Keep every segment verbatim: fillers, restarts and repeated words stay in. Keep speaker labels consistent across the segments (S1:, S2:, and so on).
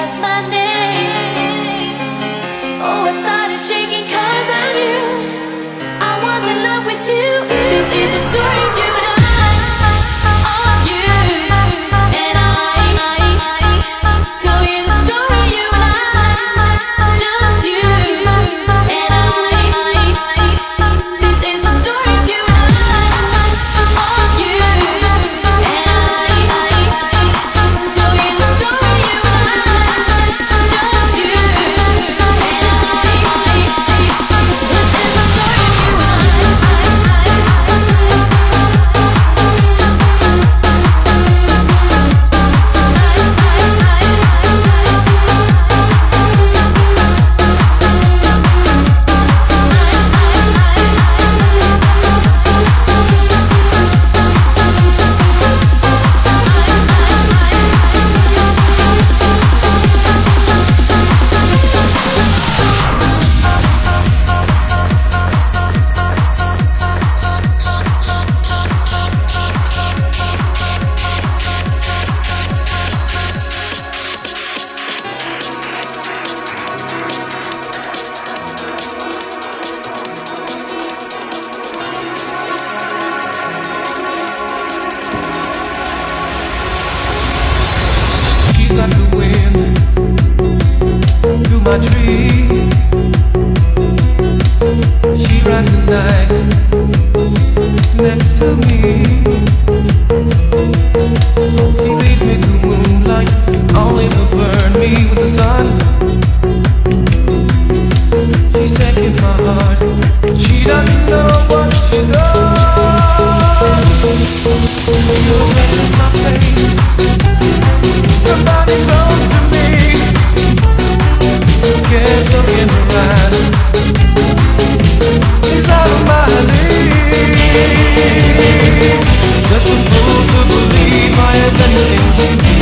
S1: asked my name. Oh, I started shaking 'cause I knew I was in love with you. This is a story of you and I, of you and I. Tell you the story, you and I, just you and I. This is the story of you and I, of you and I. Tell you the story, you and I, just you and I. This is the story of you and I.
S2: She's like the wind through my tree. She rides the night next to me. She leads me to moonlight, only to burn me with the sun. She's taking my heart, but she doesn't know what she's done. You're making my face. Your body close to me. Can't look in her eyes. She's out of my league. Just a fool to believe I have anything to be.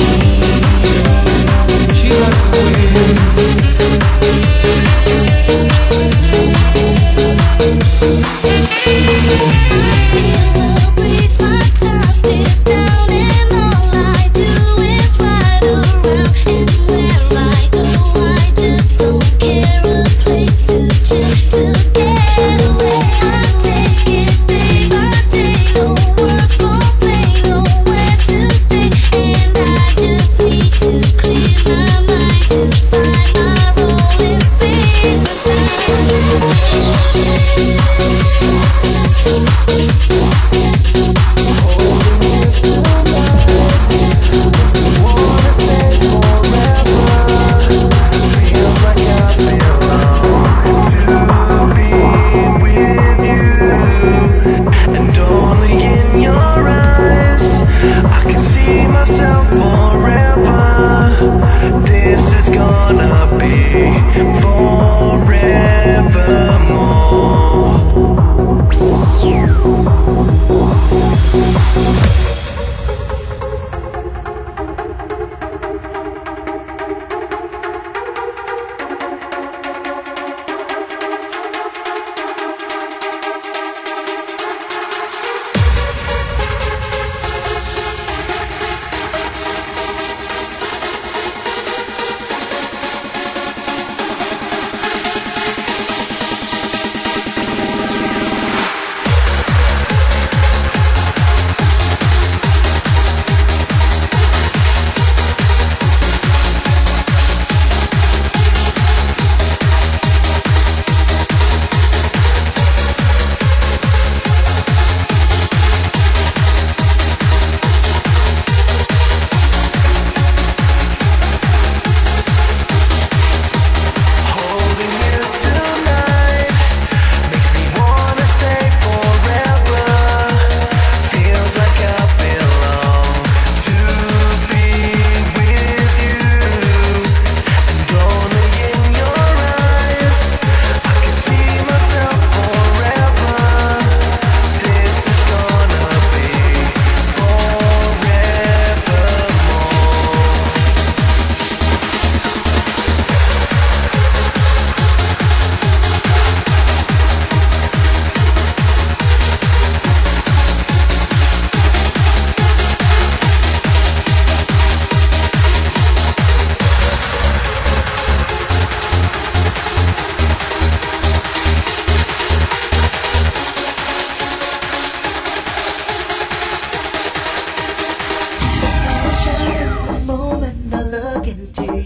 S2: She's like the wind.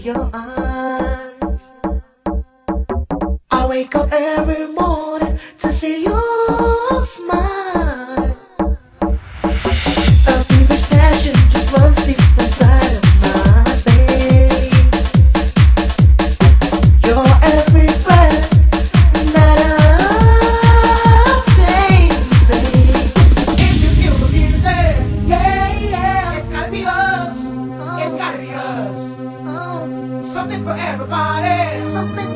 S3: your eyes. I wake up every morning to see your smile. A feverish passion just runs deep inside of my veins. Your every breath that I take, babe. If you feel the music, yeah, yeah, it's gotta be us. It's gotta be us. Something for everybody. Something